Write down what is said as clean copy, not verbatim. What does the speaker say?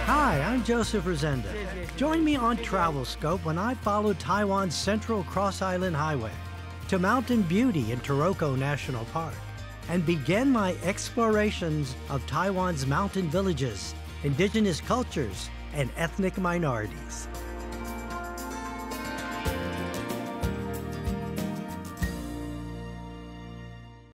Hi, I'm Joseph Rosendo. Join me on Travelscope when I follow Taiwan's Central Cross Island Highway to Mountain Beauty in Taroko National Park and begin my explorations of Taiwan's mountain villages, indigenous cultures, and ethnic minorities.